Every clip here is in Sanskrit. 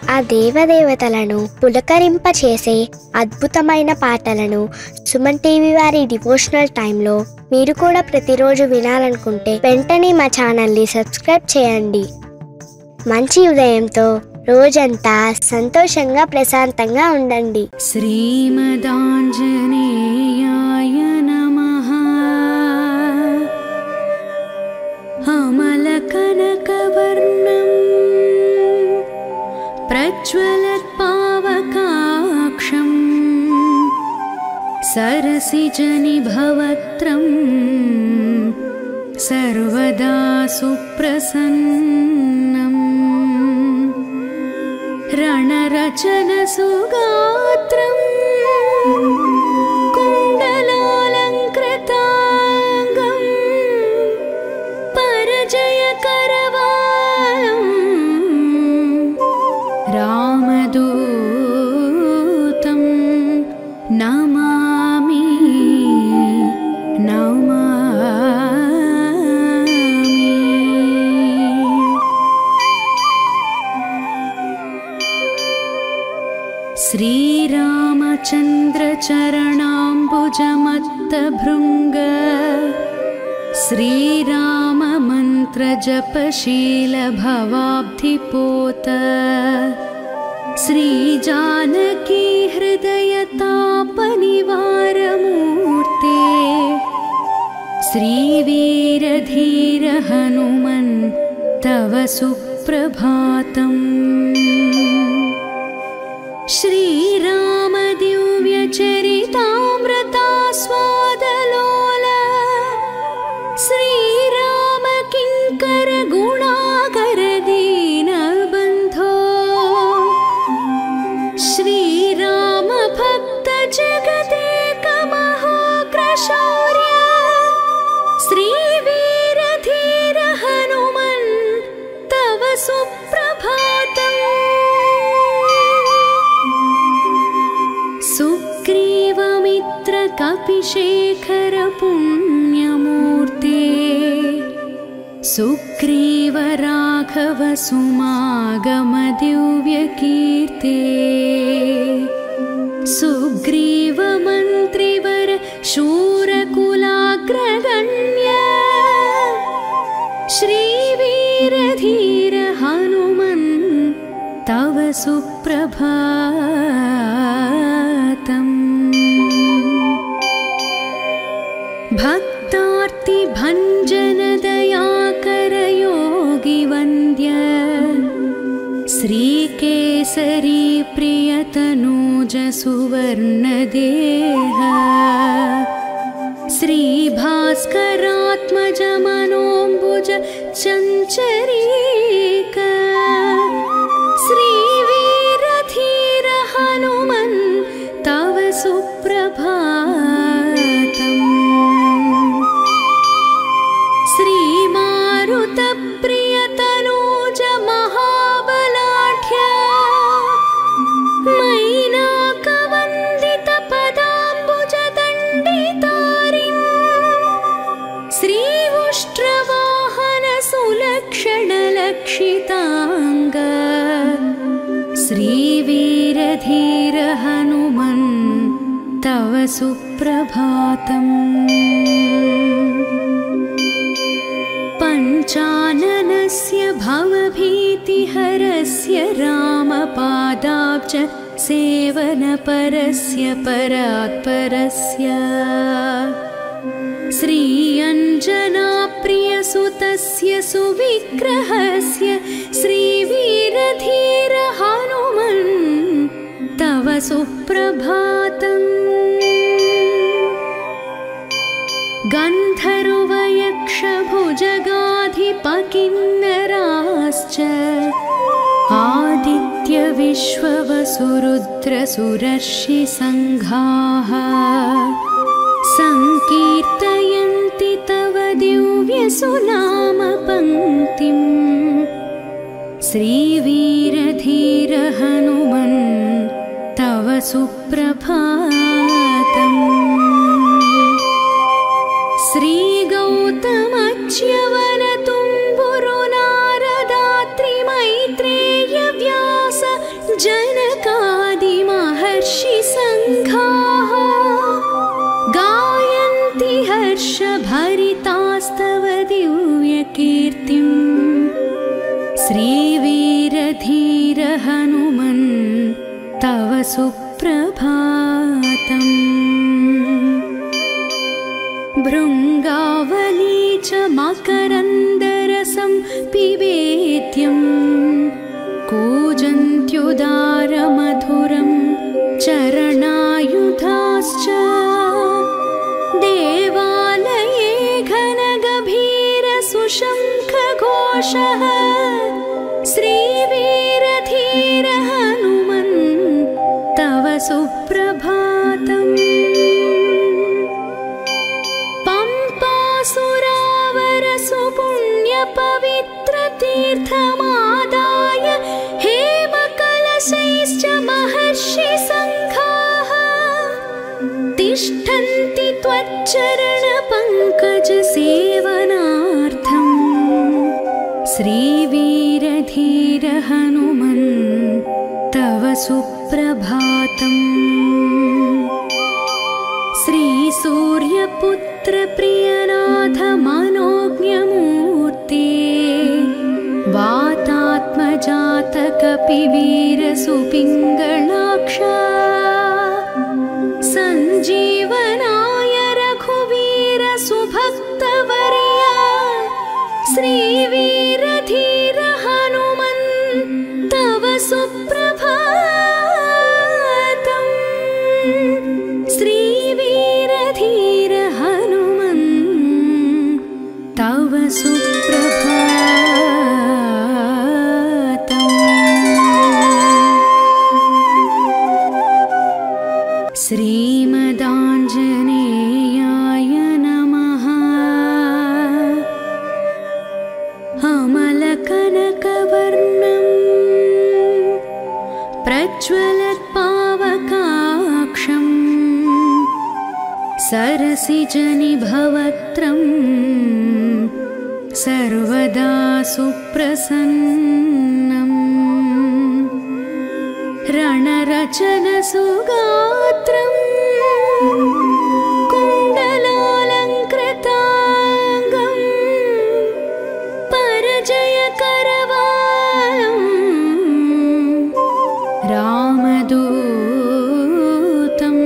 ఆ దేవదేవతలను పులకరింపచేసే అద్భుతమైన పాటలను సుమన్ టీవీ వారి డివోషనల్ టైంలో మీరు కూడా ప్రతిరోజు వినాలనుకుంటే వెంటనే మా ఛానల్ని సబ్స్క్రైబ్ చేయండి. మంచి ఉదయంతో రోజంతా సంతోషంగా ప్రశాంతంగా ఉండండి. శ్రీమదాంజనేయాయ నమః. అమలకనకవర్ణం ప్రజ్వలత్పావకాక్షం సరసిజనిభవక్త్రం సర్వదా సుప్రసన్నం. రణరచనసుగాత్రం కుండలాలంకృతాంగం పరజయకరవాలం రామదూతం నమామి శ్రీరామచంద్ర చరణాంబుజమత్తభృంగ శ్రీరామ మంత్ర జపశీల భవాబ్ధిపోత శ్రీ జానకీ హృదయ తాపనివారమూర్తే శ్రీ వీరధీర హనుమన్ తవ సుప్రభాతం. శ్రీరామ దివ్య చరితామృతాస్వాదలోల శ్రీరామ కింకర గుణాకర దీనబంధో శ్రీరామ భక్త జగదేక మహోగ్రశౌర్య శ్రీ వీరధీర హనుమన్ తవ సుప్రభాతం. సుగ్రీవమిత్ర కపిశేఖర పుణ్యమూర్తే సుగ్రీవ రాఘవ సుమాగమ దివ్య కీర్తే సుగ్రీవ మంత్రివర శూరకులాగ్రగణ్య శ్రీ వీరధీర హనుమన్ తవ సుప్రభాతం. భక్తార్తి భంజన దయాకర యోగి వంద్య శ్రీకేసరీ ప్రియతనూజ సువర్ణదేహ శ్రీభాస్కరాత్మజ మనోంబుజ చంచరీక శ్రీ వీరధీర హనుమన్ తవ సుప్రభాతం. శ్రీ మారుత ప్రియతనూజ మహాబలాఢ్య మైనాక వందిత పదాంబుజ దండితారిం శ్రీ ఉష్ట్రవాహన సులక్షణ లక్షితాంగ శ్రీ వీరధీర హనుమన్ తవ సుప్రభాతం. పంచాననస్య భవభీతిహరస్య రామపాదాబ్జ సేవనపరస్య పరాత్పరస్య శ్రీ అంజనాప్రియసుతస్య సువిగ్రహస్య శ్రీ వీరధీర హనుమన్ తవ సుప్రభాతం. गन्धर्वयक्षभुजगाधिपकिन्नराश्च आदित्य विश्ववसुरुद्रसुरर्षि सङ्घाः संकीर्तयन्ति तव दिव्यसुनाम पङ्क्तिं श्रीवीरधीर हनुमन् तव सुप्रभातम्। श्रीगौतमच्यवनतुम्बुरुनारदात्रि मैत्रेय व्यास सुप्रभातम्। भृङ्गावली च मकरन्दरसं पिबेत्यं कूजन्त्युदारमधुरं चरणायुधाश्च देवालये घनगभीरसुशङ्खघोषः श्रीवीरधीर हनुमन् तव सुप्रभातम्। पवित्रतीर्थमादाय हेमकलशैश्च महर्षिसङ्घाः तिष्ठन्ति त्वच्चरणपङ्कजसेवनार्थम्। श्रीवीरधीर हनुमन् तव सुप्रभातम्। श्रीसूर्यपुत्र प्रियनाथ मनोज्ञमूर्ते वातात्मजातकपिवीरसुपिङ्गलाक्ष सञ्जीवनाय रघुवीर सुभक्तवर्या श्रीवीरधीर हनुमन् तव सुप्रभातम्। श्रीवीरधीर हनुमन् तव सुप्रभातम्। श्रीमदाञ्जनेयाय नमः। अमलकनकवर्णं प्रज्वलत्पावकाक्षं सरसिजनिभवक्त्रं सर्वदा सुप्रसन्नम्। रणरचनसुगात्रं कुण्डलालङ्कृताङ्गं परजयकरवालं रामदूतं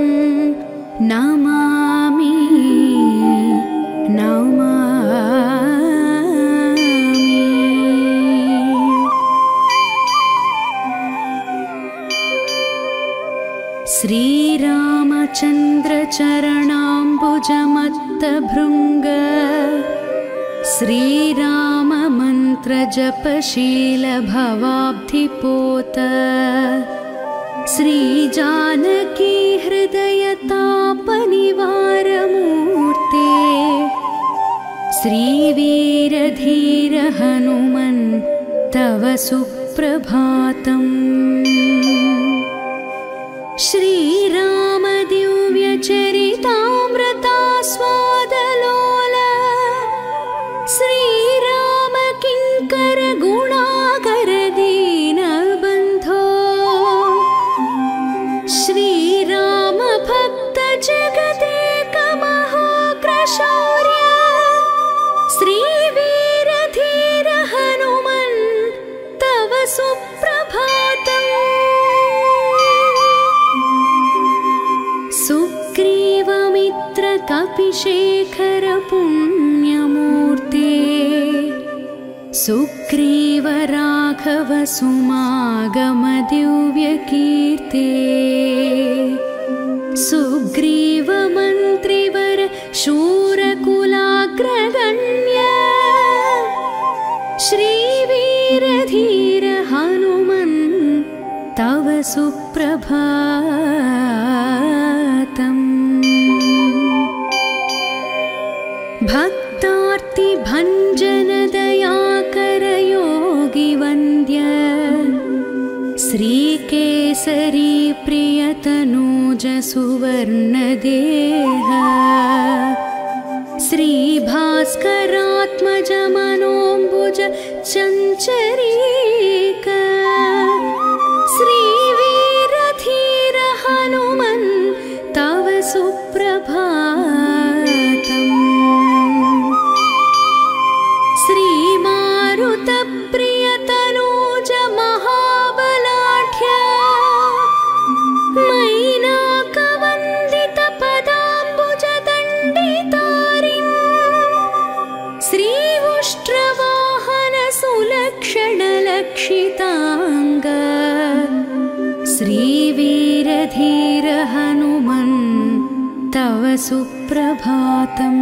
नमामि नमामि। श्रीरामचन्द्रचरणाम्बुजमत्तभृङ्ग श्रीराममन्त्रजपशीलभवाब्धिपोत श्रीजानकी हृदयतापनिवारमूर्ते श्रीवीरधीर हनुमन् तव सुप्रभातम्। श्रीराम दिव्यचरितामृतास्वादलोल श्रीराम किङ्कर गुणाकर दीनबन्धो श्रीराम भक्त जगदेकमहोग्रशौर्य श्रीवीरधीर हनुमन् तव सुप्रभातम्। सुग्रीवमित्रकपिशेखर पुण्यमूर्ते सुग्रीव राघव सुमागम दिव्यकीर्ते सुग्रीव मन्त्रिवर शूरकुलाग्रगण्य श्रीवीरधीर हनुमन् तव सुप्रभातम्। भक्तार्तिभञ्जनदयाकर योगिवन्द्य श्रीकेसरी प्रियतनूज सुवर्णदेह श्रीभास्करात्मज मनोऽम्बुज चञ्चरीक श्रीवीरधीर हनुमन् तव सुप्रभातम्। श्रीमारुतप्रियतनूज महाबलाढ्य सुप्रभातम्।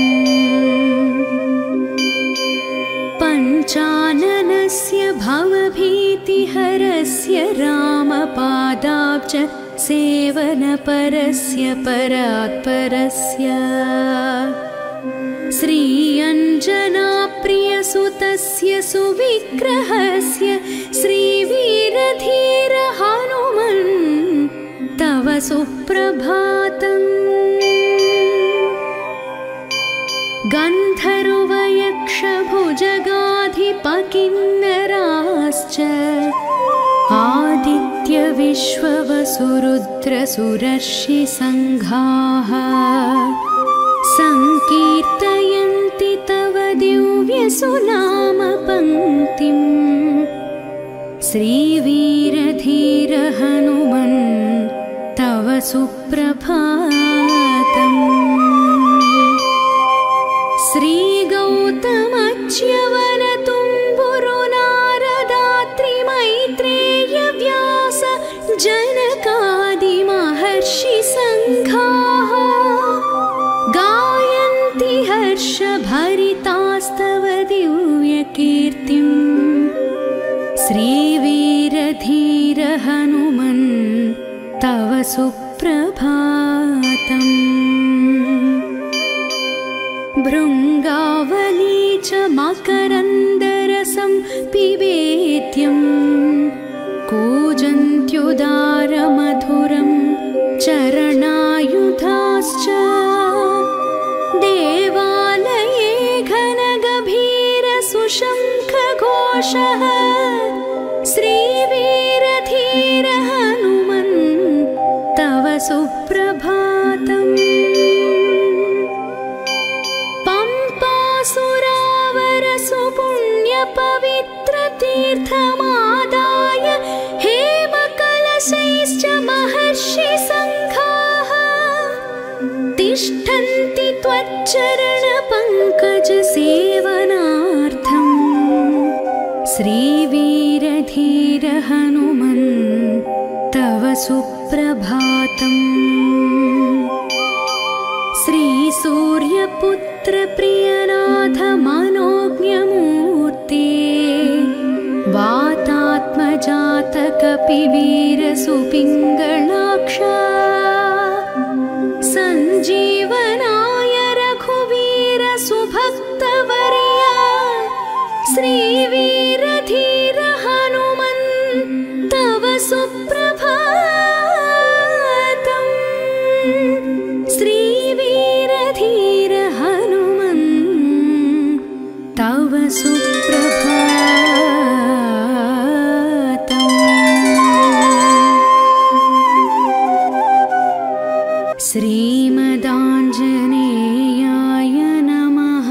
पञ्चाननस्य भवभीतिहरस्य रामपादाब्ज सेवनपरस्य परात्परस्य श्रीअञ्जनाप्रियसुतस्य सुविग्रहस्य श्रीवीरधीर हनुमन् तव सुप्रभातम्। गन्धर्वयक्षभुजगाधिपकिन्नराश्च आदित्यविश्ववसुरुद्रसुरर्षिसङ्घाः सङ्कीर्तयन्ति तव दिव्यसुनामपङ्क्तिम्। श्रीवीरधीर हनुमन् तव सुप्रभातम्। श्रीगौतमच्यवनतुम्बुरुनारदात्रिमैत्रेयव्यास जनकादिमहर्षिसङ्घाः गायन्ति हर्षभरितास्तव दिव्यकीर्तिम्। श्रीवीरधीर हनुमन् तव सुप्रभातम्। भृङ्गावली च मकरन्दरसं पिबेत्यं कूजन्त्युदारमधुरं चरणायुधाश्च देवालये घनगभीरसुशङ्खघोषः श्रीवीरधीर हनुमन् तव सुप्रभातम्। सुपुण्यपवित्रतीर्थमादाय हेमकलशैश्च महर्षिसङ्घाः तिष्ठन्ति त्वच्चरणपङ्कजसेवनार्थम्। श्रीवीरधीर हनुमन् तव सुप्रभातम्। श्रीसूर्यपुत्र प्रियनाथ मनोज्ञमूर्ते वातात्मजातकपिवीरसुपिङ्गलाक्ष सञ्जीवनाय रघुवीर सुभक्तवर्या श्रीवीरधीर हनुमन् तव सुप्रभातम्। श्रीवीरधीर हनुमन् तव सुप्रभातम्। श्रीमदाञ्जनेयाय नमः।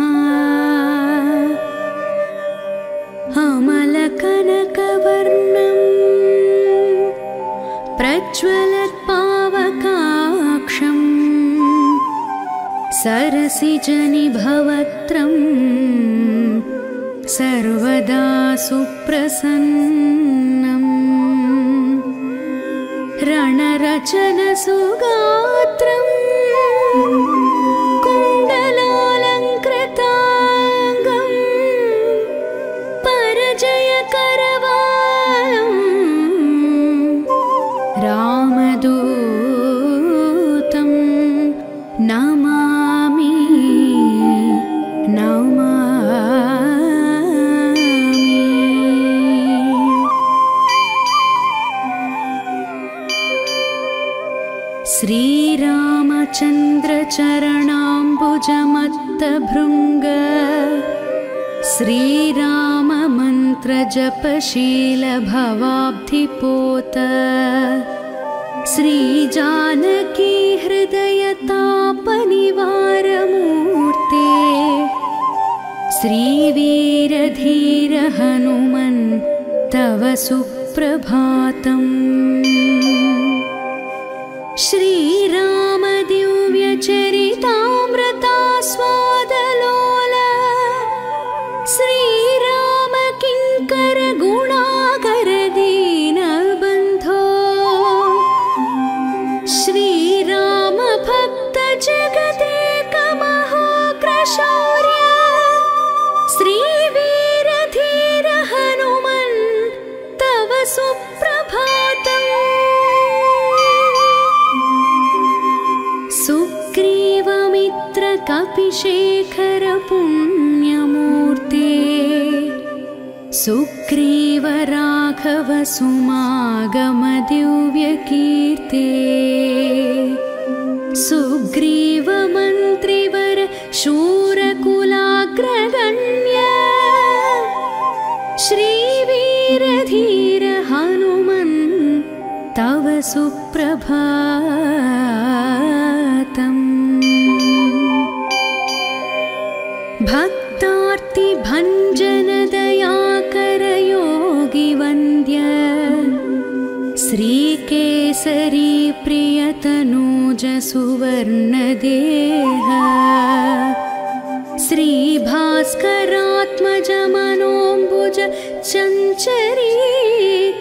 अमलकनकवर्णं प्रज्वलत्पावकाक्षं सरसिजनिभवक्त्रं सर्वदा सुप्रसन्नम्। रणरचनसुगात्रं कुण्डलालङ्कृताङ्गं परजयकरवालं रामदूतं नमामि श्रीरामचन्द्रचरणाम्बुजमत्तभृङ्ग श्रीराममन्त्रजपशीलभवाब्धिपोत श्रीजानकी हृदयतापनिवारमूर्ते श्रीवीरधीर हनुमन् तव सुप्रभातम्। श्रीराम दिव्यचरितामृतास्वादलोल श्रीराम किङ्कर गुणाकर दीनबन्धो श्रीराम भक्त जग श्रीवीरधीर हनुमन् तव सुप्रभातम्। सुग्रीवमित्र कपिशेखर पुण्यमूर्ते सुग्रीव राघव सुमागम दिव्यकीर्ते सुग्रीव मन्त्रिवर शूरकुलाग्रगण्य श्रीवीरधीर हनुमन् तव सुप्रभातम्। भक्तार्ति भञ्जन दयाकर योगी वन्द्य श्रीकेसरी प्रियतनूज सुवर्णदेह श्रीभास्करात्मज मनोऽम्बुज चञ्चरीक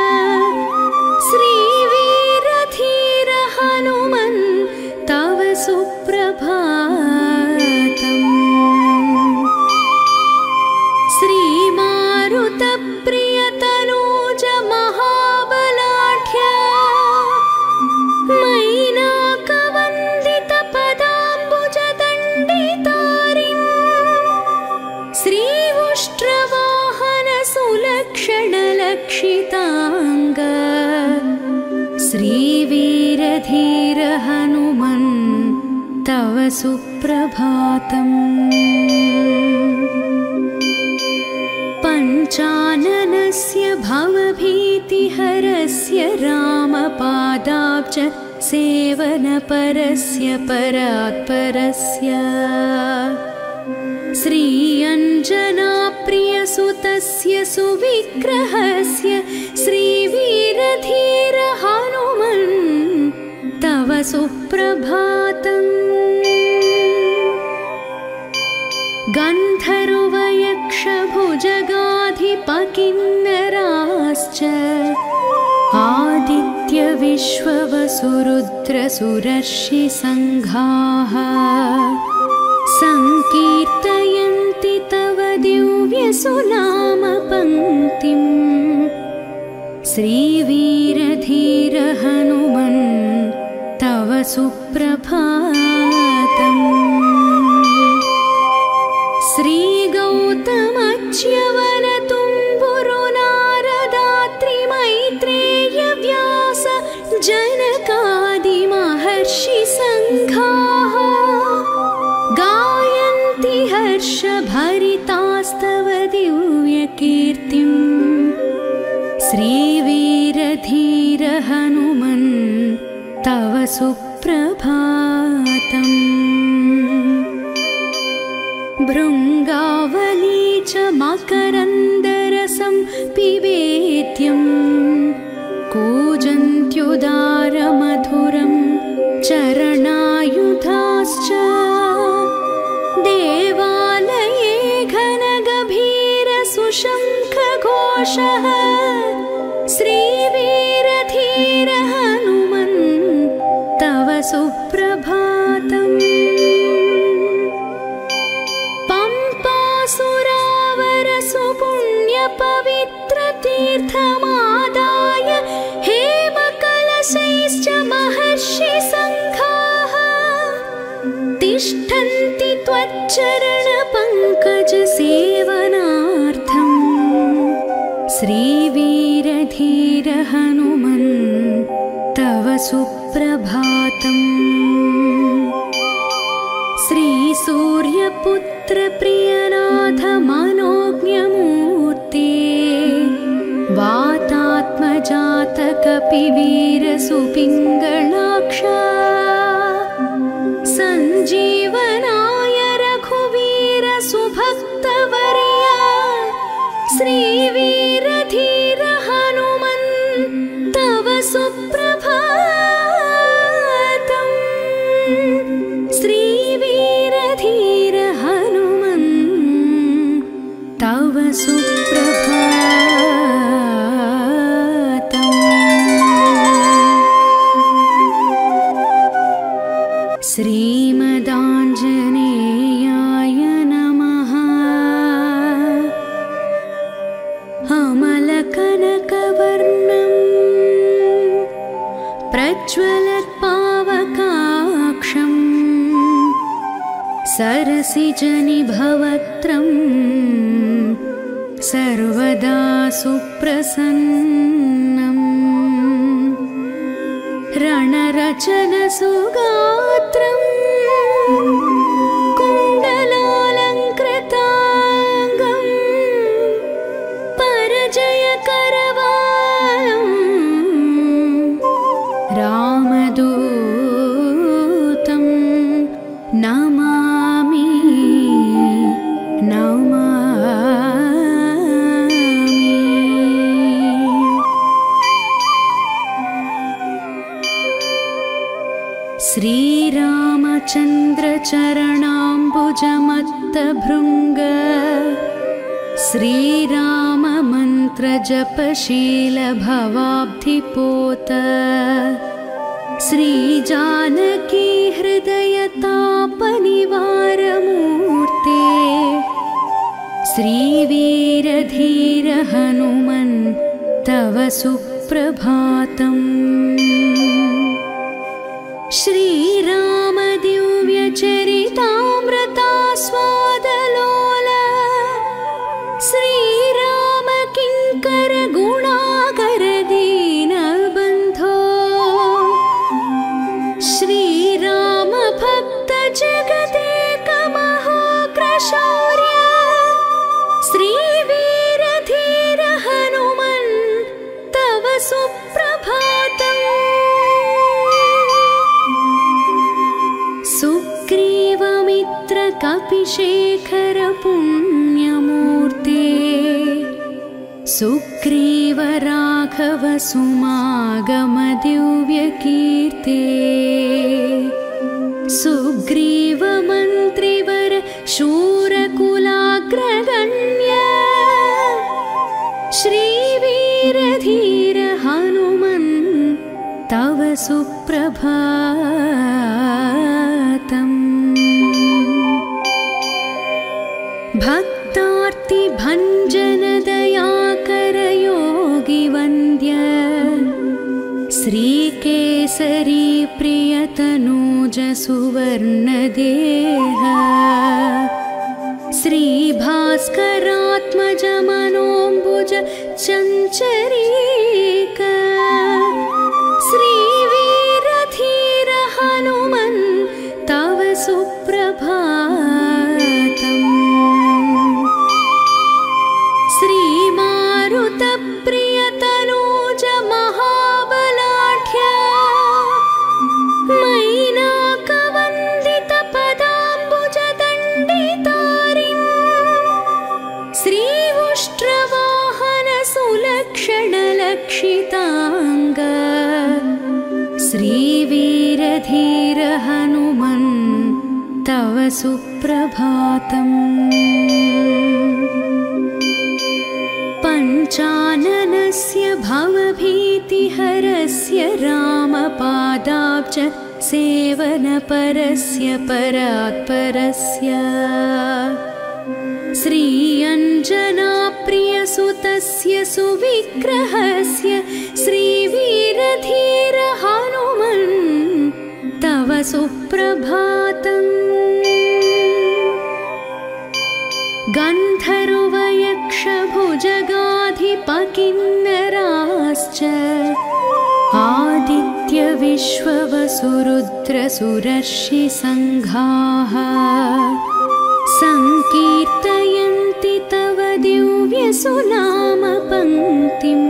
श्रीवीरधीर हनुमन् तव सुप्रभातम्। श्रीमारुत प्रियतनूज महाबलाढ्य मैनाकवन्दित पदाम्बुज दण्डितारिन् श्री उष्ट्रवाहन सुलक्षण लक्षितांग श्रीवीरधीर हनुमन् तव सुप्रभातम्। पञ्चाननस्य भवभीतिहरस्य रामपादाब्ज सेवनपरस्य परात्परस्य श्रीअञ्जनाप्रियसुतस्य सुविग्रहस्य श्रीवीरधीर हनुमन् तव सुप्रभातम्। गन्धर्वयक्षभुजगाधिपकिन्नराश्च आदित्य विश्ववसुरुद्रसुरर्षि सङ्घाः संकीर्तयन्ति तव दिव्यसुनाम पङ्क्तिम् श्रीवीरधीर हनुमन् तव सुप्रभातम्। श्रीगौतमच्यवनतुम्बुरु नारदात्रि मैत्रेय व्यास जनकादिमहर्षि सङ्घाः गायन्ति हर्षभरितास्तव दिव्यकीर्तिम् श्रीवीरधीर हनुमन् तव सुप्रभातम्। भृङ्गावली च मकरन्दरसं पिबेत्यं कूजन्त्युदारमधुरं चरणायुधाश्च देवालये घनगभीरसुशङ्खघोषः श्रीवीरधीर हनुमन् तव सुप्रभातम्। सुपुण्यपवित्रतीर्थमादाय हेमकलशैश्च महर्षि सङ्घाः तिष्ठन्ति त्वच्चरणपङ्कज सेवनार्थम् श्रीवीरधीर हनुमन् तव सुप्रभातम्। श्रीसूर्यपुत्र प्रियनाथ मनोज्ञमूर्ते वातात्मजात कपिवीर सुपिङ्गलाक्ष सञ्जीवनाय रघुवीर सुभक्तवर्य श्रीवीरधीर हनुमन् तव सुप्रभातम्। श्रीवीरधीर हनुमन् तव सुप्रभातम्। श्रीमदाञ्जनेयाय नमः। सरसिजनिभवत्रं सर्वदा सुप्रसन्नम् रणरचनसुगात्रम् कुण्डलालङ्कृताङ्गम् परजयकरवालम् रामदूतं नमामि श्रीरामचन्द्रचरणाम्बुजमत्तभृङ्ग श्रीराममन्त्रजपशीलभवाब्धिपोत श्रीजानकी हृदयतापनिवारमूर्ते श्रीवीरधीर हनुमन् तव सुप्रभातम् श्रीराम दिव्यचरितामृतास्वादलोल श्रीराम किङ्कर गुणाकर दीनबन्धो श्रीराम भक्त जगदेकमहोग्रशौर्य श्रीवीरधीर हनुमन् तव सुप्रभातम् सुग्रीवमित्रकपिशेखर पुण्यमूर्ते सुग्रीव राघव सुमागम दिव्यकीर्ते सुग्रीव मन्त्रिवर शूरकुलाग्रगण्य श्रीवीरधीर हनुमन् तव सुप्रभातम् भक्तार्तिभञ्जनदयाकर योगिवन्द्य श्रीकेसरी प्रियतनूज सुवर्णदेह श्रीभास्करात्मज मनोऽम्बुज चञ्चरीक श्रीवीरधीर हनुमन् तव सुप्रभातम् श्रीमारुतप्रियतनूज महाबलाढ्य मैनाकवन्दितपदाम्बुजदण्डितारिन् श्रीउष्ट्रवाहन सुलक्षणलक्षिताङ्ग श्रीवीरधीर हनुमन् तव सुप्रभातम् पञ्चाननस्य भवभीतिहरस्य रामपादाब्ज सेवनपरस्य परात्परस्य श्रीअञ्जनाप्रियसुतस्य सुविग्रहस्य श्रीवीरधीर हनुमन् तव सुप्रभातम् गन्धर्वयक्षभुजगाधिपकिन्नराश्च आदित्यविश्ववसुरुद्रसुरर्षिसङ्घाः सङ्कीर्तयन्ति तव दिव्यसुनामपङ्क्तिम्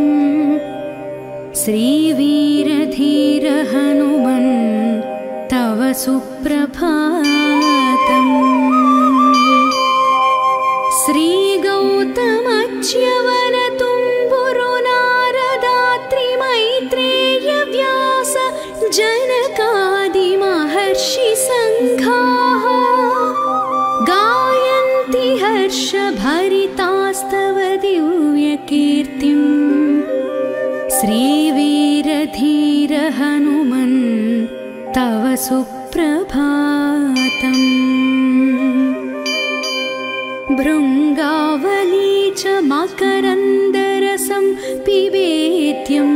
श्रीवीरधीर हनुमन् तव सुप्रभातम् श्रीगौतमच्यवनतुम्बुरुनारदात्रिमैत्रेयव्यास जनकादिमहर्षिसङ्घाः गायन्ति हर्षभरितास्तव दिव्यकीर्तिम् श्रीवीरधीर हनुमन् तव सुप्रभातम् भृङ्गावली च मकरन्दरसं पिबेत्यं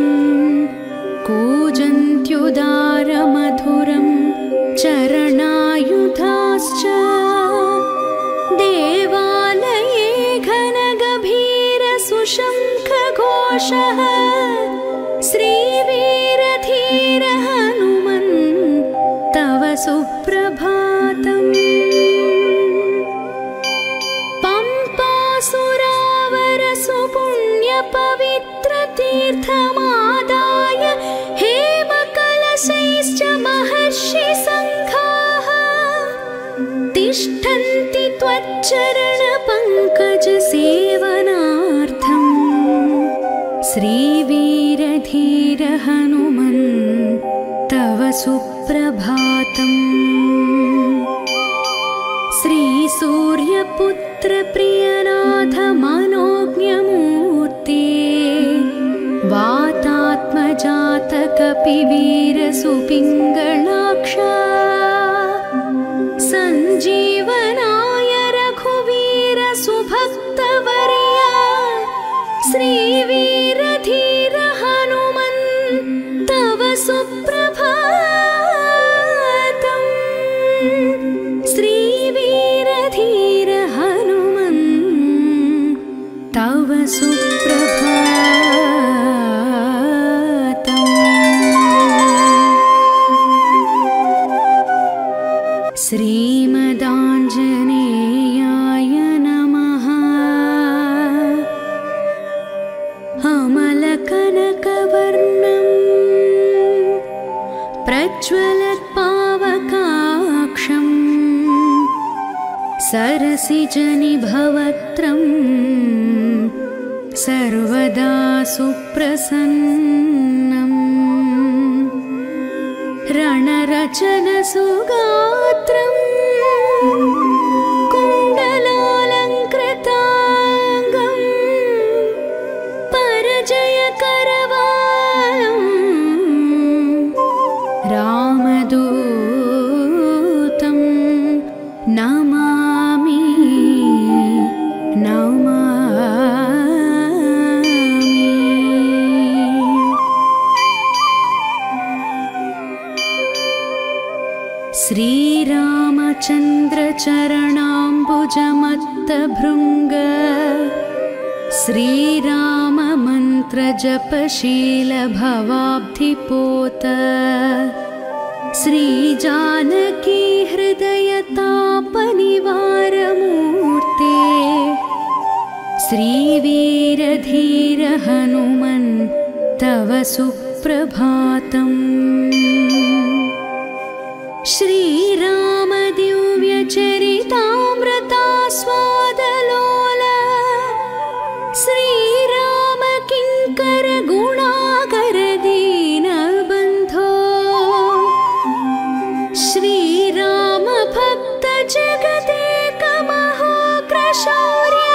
कूजन्त्युदारमधुरं चरणायुधाश्च शङ्खघोषः श्रीवीरधीर हनुमन् तव सुप्रभातम् पम्पासुरावर सुपुण्यपवित्रतीर्थमादाय हेमकलशैश्च महर्षिसङ्घाः तिष्ठन्ति त्वच्चरणपङ्कजसेवनार्थम् श्रीवीरधीर हनुमन् तव सुप्रभातम् श्रीसूर्यपुत्र प्रियनाथ मनोज्ञमूर्ते वातात्मजातकपिवीर सुपिङ्गलाक्ष सञ्जीवनाय रघुवीर सुभक्तवर्या श्रीवीरधीर हनुमन् तव सुप्रभातम् श्रीवीरधीर हनुमन् तव सुप्रभातम् श्रीमदाञ्जनेयाय नमः। अमलकनकवर्णं प्रज्वलत्पावकाक्षं सरसिजनिभवक्त्रं सर्वदा सुप्रसन्नम् रणरचनसुगात्रम् कुण्डलालङ्कृताङ्गं परजयकरवालम् रामदूतं नमामि श्रीरामचन्द्रचरणाम्बुजमत्तभृङ्ग श्रीराममन्त्रजपशील भवाब्धिपोत श्रीजानकी हृदयतापनिवारमूर्ते श्रीवीरधीर हनुमन् तव सुप्रभातम् श्रीराम दिव्यचरितामृतास्वादलोल श्रीराम किङ्कर गुणाकर दीनबन्धो श्रीराम भक्त जगदेकमहोग्रशौर्य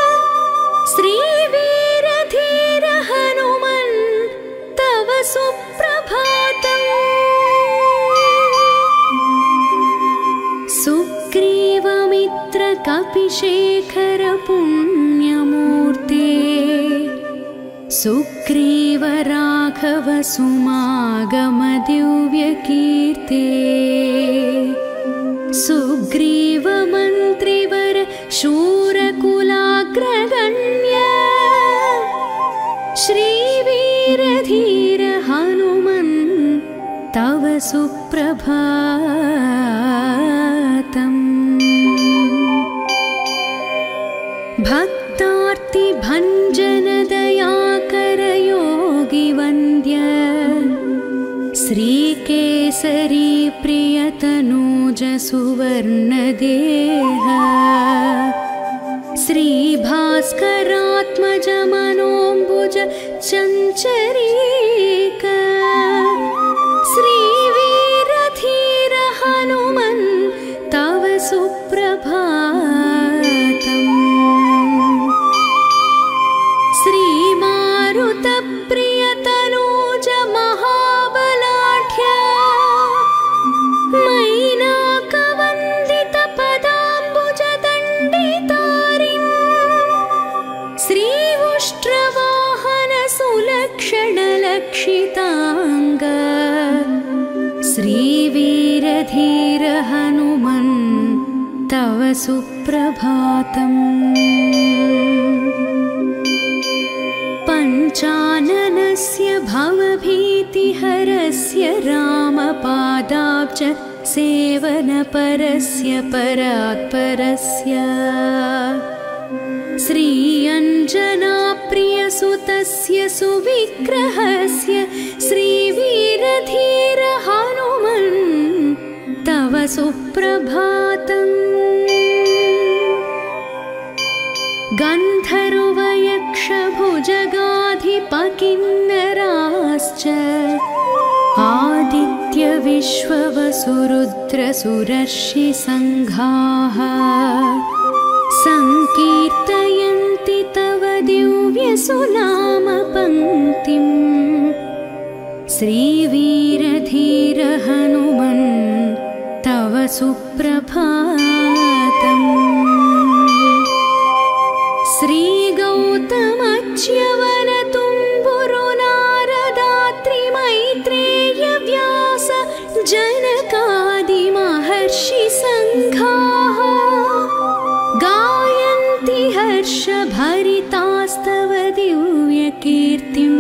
श्रीवीरधीर हनुमन् तव सुप्रभातम् सुग्रीवमित्रकपिशेखर पुण्यमूर्ते सुग्रीव राघव सुमागम दिव्यकीर्ते सुग्रीव मन्त्रिवर शूरकुलाग्रगण्य श्रीवीरधीर हनुमन् तव सुप्रभातम् भक्तार्तिभञ्जनदयाकर योगिवन्द्य श्रीकेसरी प्रियतनूज सुवर्णदेह श्रीभास्करात्मज मनोऽम्बुज चञ्चरीक श्रीवीरधीर हनुमन् तव सुप्रभातम् श्रीमारुतप्रियतनूज महाबलाढ्य मैनाकवन्दितपदाम्बुजदण्डितारिन् श्रीउष्ट्रवाहन सुलक्षणलक्षिताङ्ग श्रीवीरधीर हनुमन् तव सुप्रभातम् सेवनपरस्य परात्परस्य श्रीअञ्जनाप्रियसुतस्य सुविग्रहस्य श्रीवीरधीर हनुमन् तव सुप्रभातम्। गन्धर्वयक्षभुजगाधिपकिन्नराश्च आदित्यविश्ववसुरुद्रसुरर्षिसङ्घाः सङ्कीर्तयन्ति तव दिव्यसुनामपङ्क्तिम्। श्रीवीरधीर हनुमन् तव सुप्रभातम्। श्रीगौतमच्यवनतुम्बुरुनारदात्रिमैत्रेयव्यास जनकादिमहर्षिसङ्घाः गायन्ति हर्षभरितास्तव दिव्यकीर्तिम्।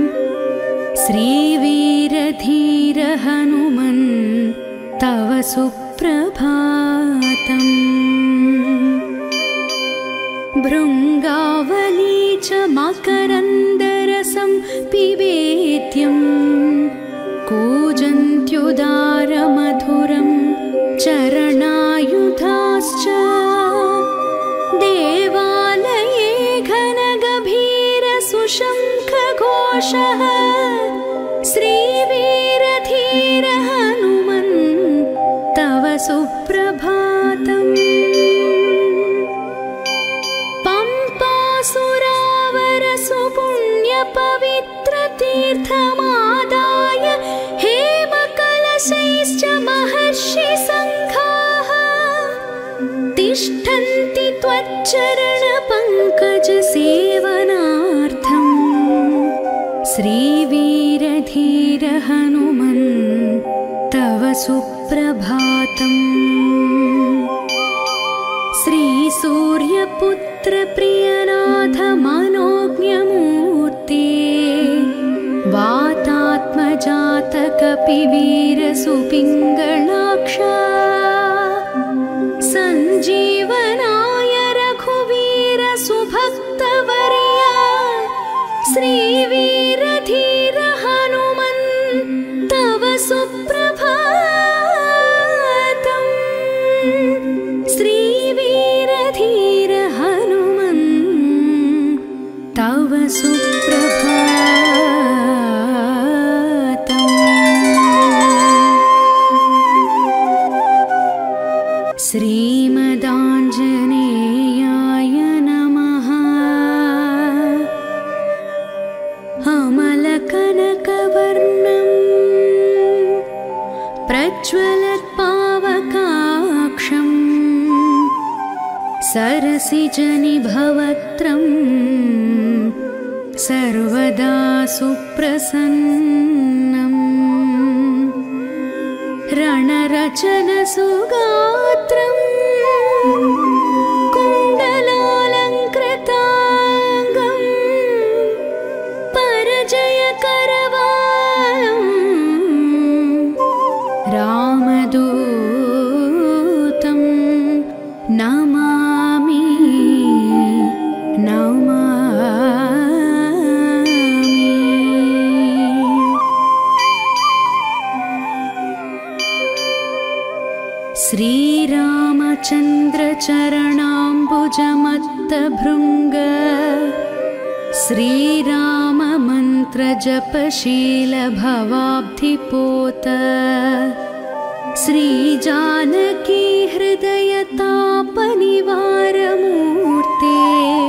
श्रीवीरधीर हनुमन् तव सुप्रभातम्। भृङ्गावली च मकरन्दरसं पिबेत्यं कूजन्त्युदारमधुरं चरणायुधाश्च देवालये घनगभीरसुशङ्खघोषः श्रीवीरधीर हनुमन् तव सुप्रभातम्। सुपुण्यपवित्रतीर्थमादाय हेमकलशैश्च महर्षिसङ्घाः तिष्ठन्ति त्वच्चरणपङ्कजसेवनार्थम्। श्रीवीरधीर हनुमन् तव सुप्रभातम्। श्रीसूर्यपुत्र प्रियनाथ मनोज्ञमूर्ते वातात्मजातकपिवीरसुपिङ्गलाक्ष सञ्जीवनाय रघुवीर सुभक्तवर्या श्रीवीरधीर हनुमन् तव सुप्रभातम्। श्रीवीरधीर हनुमन् तव सुप्रभातम्। श्रीमदाञ्जनेयाय नमः। अमलकनकवर्णं प्रज्वलत्पावकाक्षं सरसिजनिभवक्त्रं सर्वदा सुप्रसन्नम्। रणरचनसुगात्रं कुण्डलालङ्कृताङ्गं परजयकरवालं रामदूतं नमामि नमामि। श्रीरामचन्द्रचरणाम्बुजमत्तभृङ्ग श्रीराममन्त्रजपशीलभवाब्धिपोत श्रीजानकी हृदयतापनिवारमूर्ते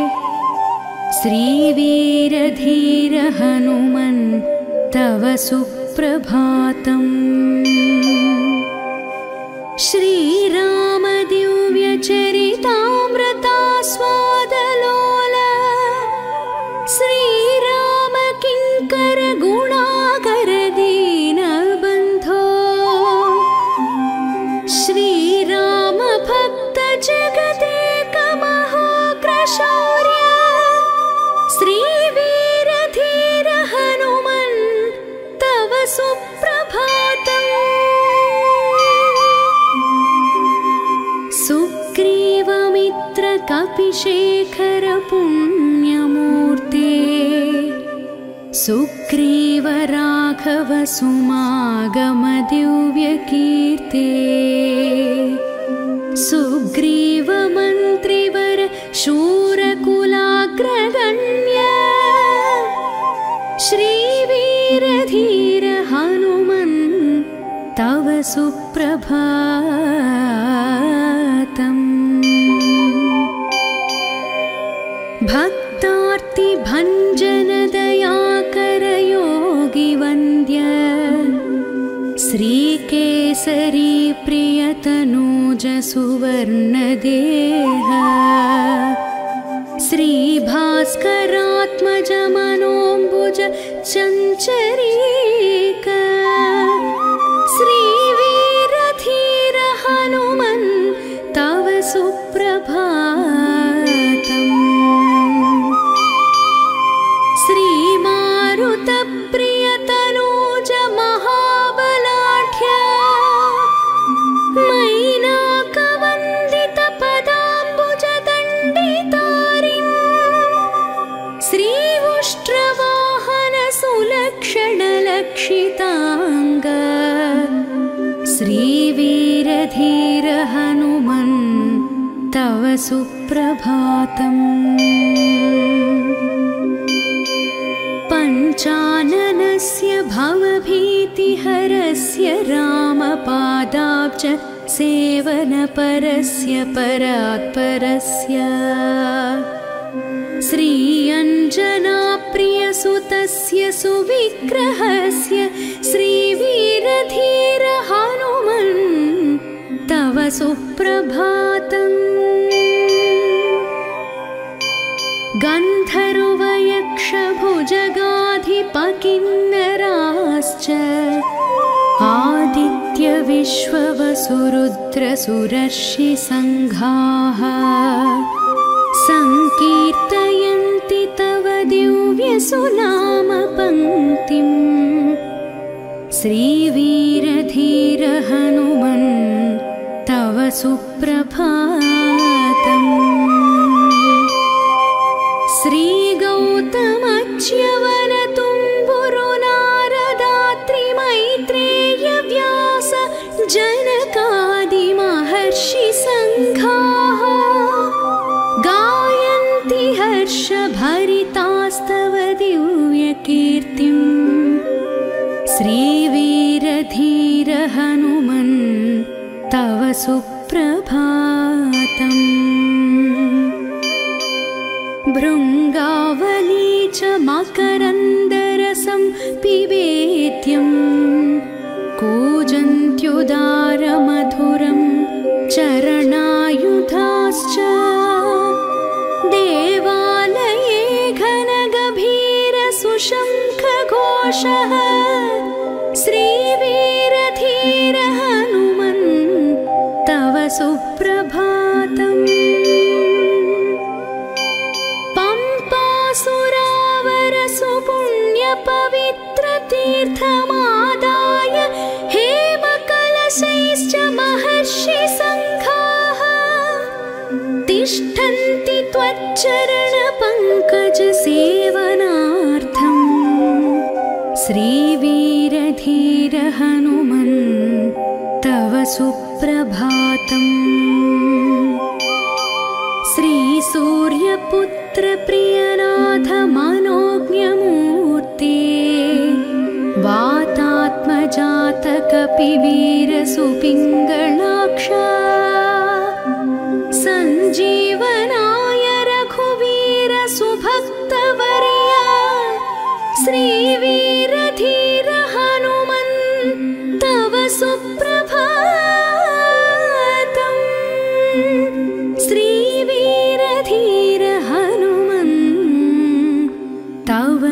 श्रीवीरधीर हनुमन् तव सुप्रभातम्। श्रीराम दिव्यचरितामृतास्वादलोल श्रीराम किङ्कर गुणाकर दीनबन्धो श्रीराम भक्त जगदेकमहोग्रशौर्य श्रीवीरधीर हनुमन् तव सुप्रभातम्। कपिशेखर पुण्यमूर्ते सुग्रीव राघव सुमागम दिव्यकीर्ते सुग्रीव मन्त्रिवर शूरकुलाग्रगण्य श्रीवीरधीर हनुमन् तव सुप्रभातम्। भक्तार्ति भञ्जन दयाकर योगी वन्द्य श्रीकेसरी प्रियतनूज सुवर्णदेह श्रीभास्करात्मज मनोऽम्बुज चञ्चरीक श्रीवीरधीर हनुमन् तव सुप्रभातम्। श्रीमारुतप्रियतनूज महाबलाढ्य मैनाकवन्दित पदाम्बुजदण्डितारिन् श्रीउष्ट्रवाहन सुलक्षणलक्षिताङ्ग श्रीवीरधीर हनुमन् तव सुप्रभातम्। पञ्चाननस्य भवभीतिहरस्य रामपादाब्ज सेवनपरस्य परात्परस्य श्रीअञ्जनाप्रियसुतस्य सुविग्रहस्य श्रीवीरधीर हनुमन् तव सुप्रभातम्। गन्धर्वयक्षभुजगाधिपकिन्नराश्च आदित्यविश्ववसुरुद्रसुरर्षिसङ्घाः सङ्कीर्तयन्ति तव दिव्यसुनामपङ्क्तिम्। श्रीवीरधीर हनुमन् तव सुप्रभातम्। श्रीगौतमच्यवनतुम्बुरुनारदात्रिमैत्रेयव्यास जनकादिमहर्षिसङ्घाः गायन्ति हर्षभरितास्तव दिव्यकीर्तिम्। श्रीवीरधीर हनुमन् तव सुप्रभातम्। भृङ्गावली च मकरन्दरसं पिबेत्यं कूजन्त्युदारमधुरं चरणायुधाश्च देवालये घनगभीरसुशङ्खघोषः श्रीवीरधीर हनुमन् तव सुप्रभातम्। सुपुण्यपवित्रतीर्थमादाय हेमकलशैश्च महर्षिसङ्घाः तिष्ठन्ति त्वच्चरणपङ्कजसेवनार्थम्। श्रीवीरधीर हनुमन् तव सुप्रभातम्। श्रीसूर्यपुत्र प्रियनाथ मनोज्ञमूर्ते वातात्मजातकपिवीरसुपिङ्गलाक्ष सञ्जीवनाय रघुवीर सुभक्तवर्या श्रीवीरधीर हनुमन् तव सुप्रभातम्। श्रीवीरधीर हनुमन् तव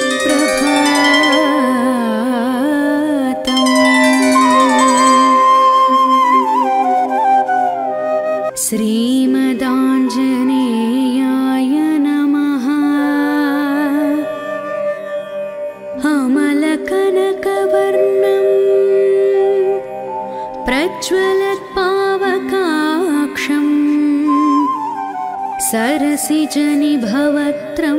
सुप्रभातम्। श्रीमदानन्दतीर्थभगवत्पाद सरसिजनिभवत्रं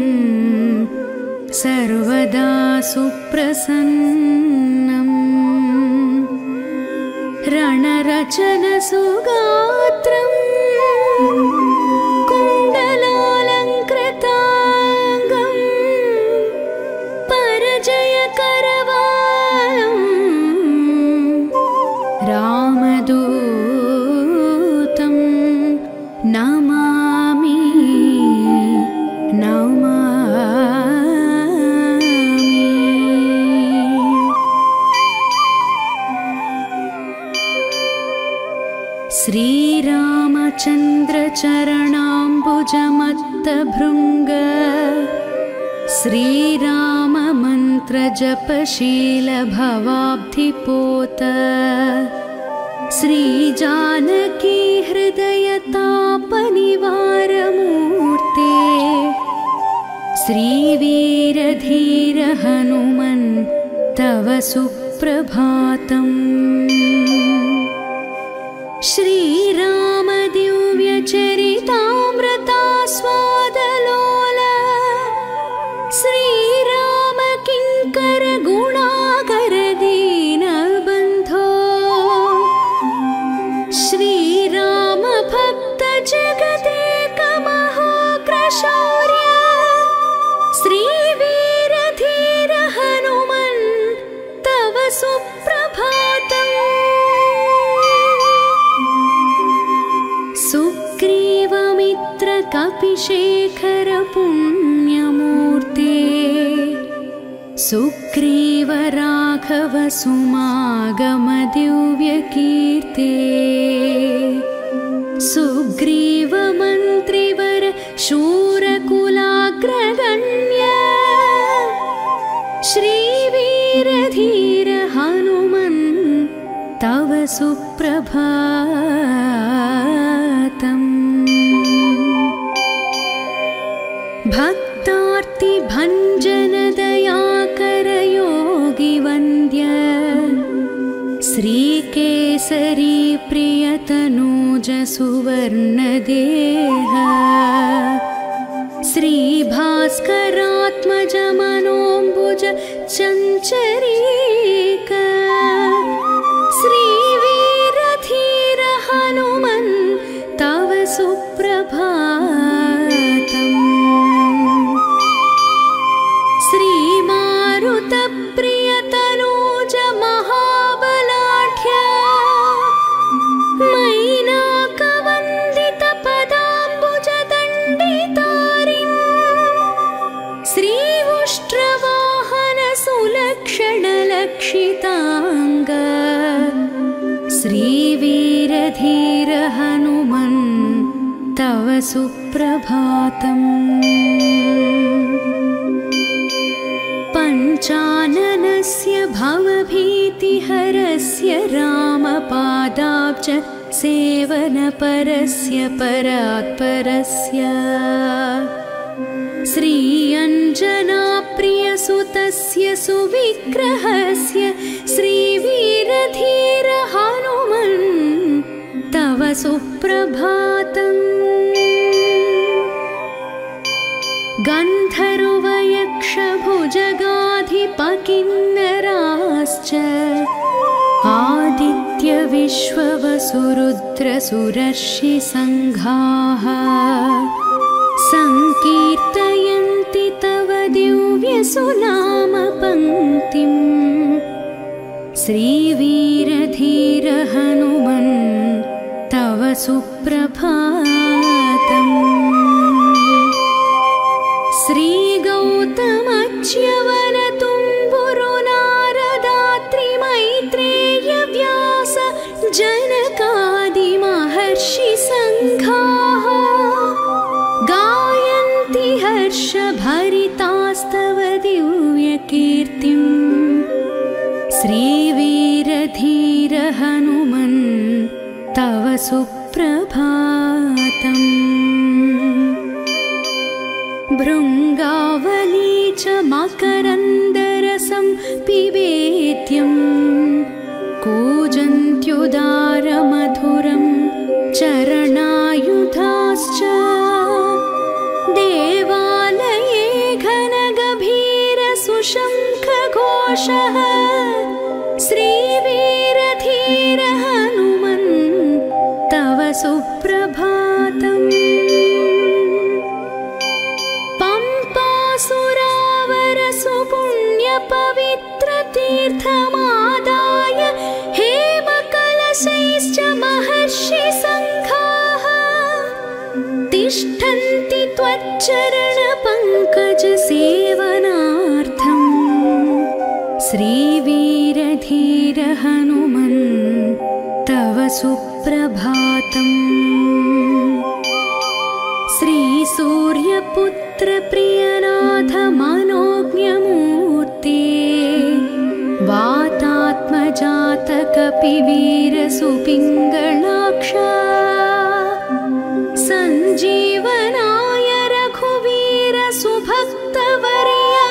सर्वदा सुप्रसन्नम् रणरचनसुगात्रम् कुण्डलालङ्कृताङ्गम् परजयकरवालम् रामदूतं नमामि श्रीरामचन्द्रचरणाम्बुजमत्तभृङ्ग श्रीराममन्त्रजपशीलभवाब्धिपोत श्रीजानकी हृदयतापनिवारमूर्ते श्रीवीरधीर हनुमन् तव सुप्रभातम् श्रीराम दिव्यचरितामृतास्वादलोल श्रीराम किङ्कर गुणाकर दीनबन्धो श्रीराम भक्त जगदेकमहोग्रशौर्य श्रीवीरधीर हनुमन् तव सुप्रभातम् सुग्रीवमित्रकपिशेखर पुण्यमूर्ते सुग्रीवराघव सुमागम दिव्यकीर्ते सुग्रीवमन्त्रिवर शूरकुलाग्रगण्य श्रीवीरधीर हनुमन् तव सुप्रभातम् भक्तार्तिभञ्जनदयाकर योगिवन्द्य श्रीकेसरी प्रियतनूज सुवर्णदेह श्रीभास्करात्मज मनोऽम्बुज चञ्चरीक श्रीवीरधीर हनुमन् तव सुप्रभातम् श्रीमारुतप्रियतनूज महाबलाढ्य मैनाकवन्दितपदाम्बुजदण्डितारिन् श्रीउष्ट्रवाहन सुलक्षणलक्षिताङ्ग श्रीवीरधीर हनुमन् तव सुप्रभातम् पञ्चाननस्य भवभीतिहरस्य रामपादाब्ज सेवनपरस्य परात्परस्य श्रीअञ्जनाप्रियसुतस्य सुविग्रहस्य श्रीवीरधीर हनुमन् तव सुप्रभातम् गन्धर्वयक्षभुजगाधिपकिन्नराश्च आदित्यविश्ववसुरुद्रसुरर्षिसङ्घाः सङ्कीर्तयन्ति तव दिव्यसुनामपङ्क्तिम् श्रीवीरधीर हनुमन् तव सुप्रभातम् श्रीगौतमच्यवनतुम्बुरुनारदात्रिमैत्रेयव्यास जनकादिमहर्षिसङ्घाः गायन्ति हर्षभरितास्तव दिव्यकीर्तिम् श्रीवीरधीर हनुमन् तव सुप्रभातम् भृङ्गावली च मकरन्दरसं पिबेत्यं कूजन्त्युदारमधुरं चरणायुधाश्च घोषः श्रीवीरधीर हनुमन् तव सुप्रभातम् पंपासुरावर सुपुण्यपवित्र तीर्थमादाय हेमकलशैश्च महर्षि संघाः तिष्ठन्ति त्वच्चरण पंकज सेवनार्थम् श्रीवीरधीर हनुमन् तव सुप्रभातम् श्रीसूर्यपुत्र प्रियनाथ मनोज्ञमूर्ते वातात्मजातकपिवीर सुपिङ्गलाक्ष सञ्जीवनाय रघुवीर सुभक्तवर्या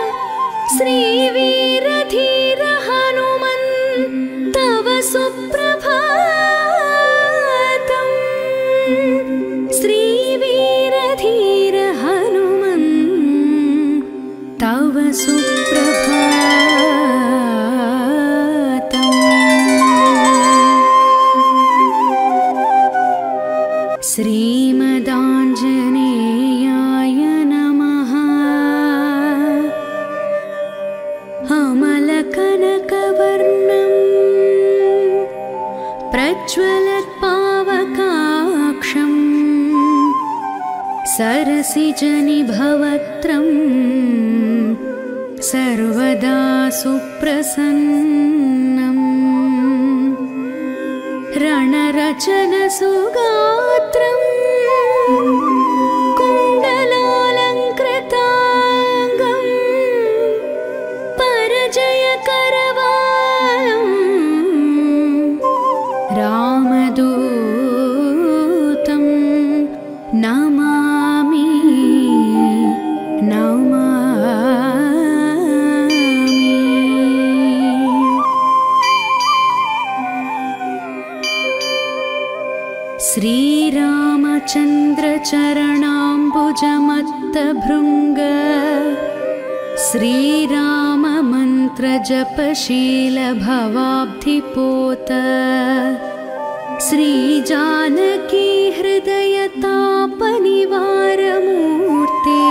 श्रीवीरधीर हनुमन् तव सुप्रभातम् श्रीवीरधीर हनुमन् तव सुप्रभातम् श्रीमदाञ्जनेयाय नमः। अमलकनकवर्णं प्रज्वलत्पावकाक्षं सरसिजनिभवक्त्रं सर्वदा सुप्रसन्नम् रणरचनसुगात्रम् कुण्डलालङ्कृताङ्गं परजयकरवालम् रामदूतं नमामि श्रीरामचन्द्र चरणाम्बुजमत्तभृङ्ग श्रीराम मंत्र जपशील भवाब्धिपोत श्रीजानकी हृदयतापनिवारमूर्ते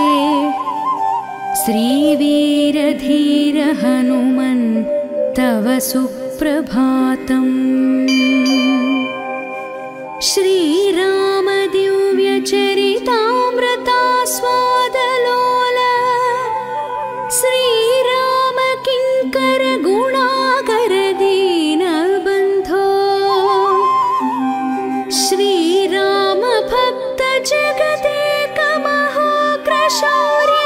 श्रीवीरधीर हनुमन् तव सुप्रभातम् श्रीराम दिव्यचरितामृतास्वादलोल श्रीराम किङ्कर गुणाकर दीनबन्धो श्रीराम भक्त जगदेकमहोग्रशौर्य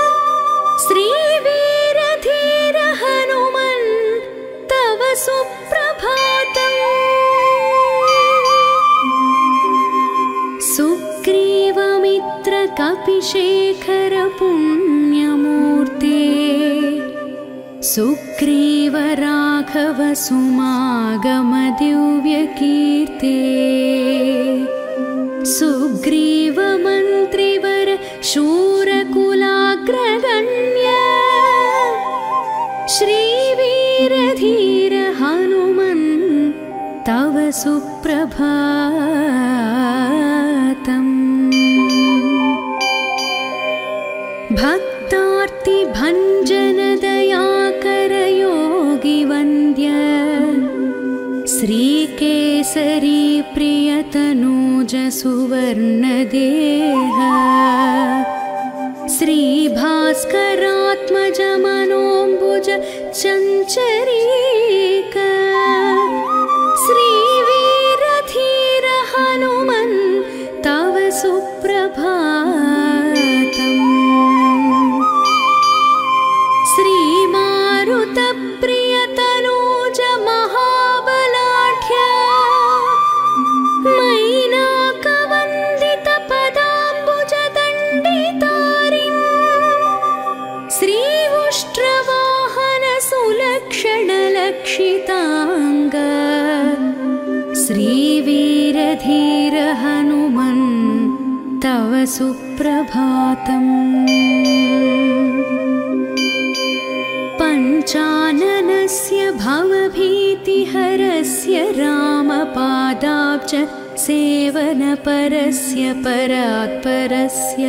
श्रीवीरधीर हनुमन् तव सुप्रभातम् सुग्रीवमित्र कपिशेखर पुण्यमूर्ते सुग्रीव राघव सुमागम दिव्यकीर्ते सुग्रीव मन्त्रिवर शूरकुलाग्रगण्य श्रीवीरधीर हनुमन् तव सुप्रभातम् भक्तार्ति भञ्जन दयाकर योगी वन्द्य श्रीकेसरी प्रियतनूज सुवर्णदेह श्रीभास्करात्मज मनोम्बुज चञ्चरीक श्रीवीरधीर हनुमन् तव सुप्रभातम् श्रीमारुतप्रियतनूज महाबलाढ्य मैनाकवन्दितपदाम्बुजदण्डितारिन् श्रीउष्ट्रवाहन सुलक्षणलक्षिताङ्ग श्रीवीरधीर हनुमन् तव सुप्रभातम् पंचा भवभीतिहरस्य रामपादाब्ज सेवनपरस्य परात्परस्य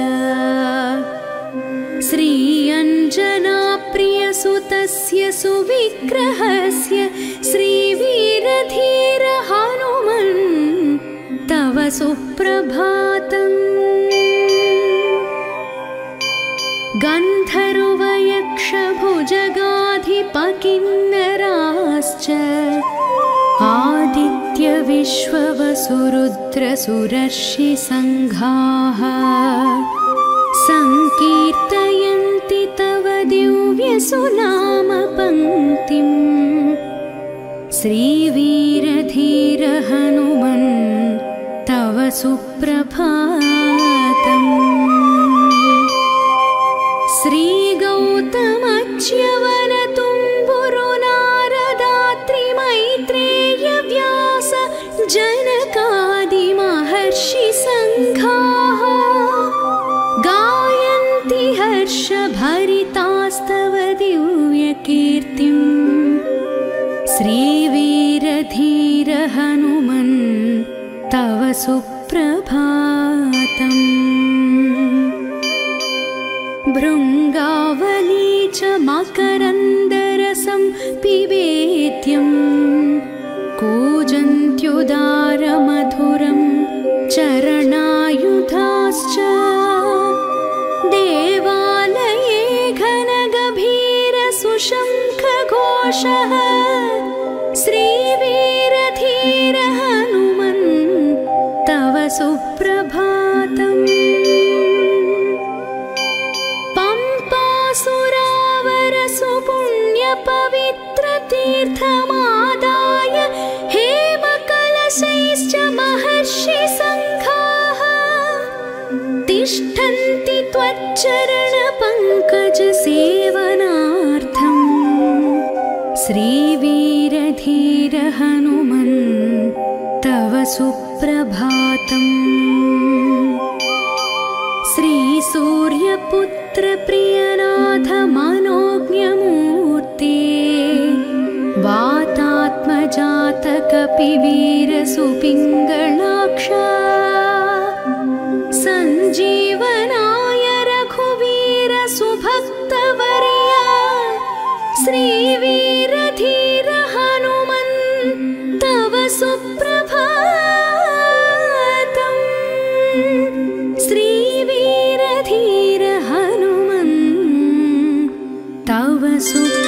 श्रीअञ्जनाप्रियसुतस्य सुविग्रहस्य श्रीवीरधीर हनुमन् तव सुप्रभातम्। गन्धर्वयक्षभुजगाधिपकिन्नराश्च आदित्यविश्ववसुरुद्रसुरर्षिसङ्घाः सङ्कीर्तयन्ति तव दिव्यसुनामपङ्क्तिम्। श्रीवीरधीर हनुमन् तव सुप्रभातम्। श्रीगौतमच्यवनतुम्बुरुनारदात्रिमैत्रेयव्यास जनकादिमहर्षिसङ्घाः गायन्ति हर्षभरितास्तव दिव्यकीर्तिम्। श्रीवीरधीर हनुमन् तव सुप्रभातम्। भृङ्गावली च मकरन्दरसं पिबेत्यं कूजन्त्युदारमधुरं चरणायुधाश्च देवालये घनगभीरसुशङ्खघोषः श्रीवीरधीर हनुमन् तव सुप्रभातम्। सुपुण्यपवित्रतीर्थमादाय हेमकलशैश्च महर्षिसङ्घाः तिष्ठन्ति त्वच्चरणपङ्कजसेवनार्थम्। श्रीवीरधीर हनुमन् तव सुप्रभातम्। श्रीसूर्यपुत्र प्रियनाथ मनोज्ञमूर्ते वातात्मजातकपिवीरसुपिङ्गलाक्ष सञ्जीवनाय रघुवीर सुभक्तवर्या श्रीवीरधीर हनुमन् तव सुप्रभातम्। श्रीवीरधीर हनुमन् तव सुप्रभातम्।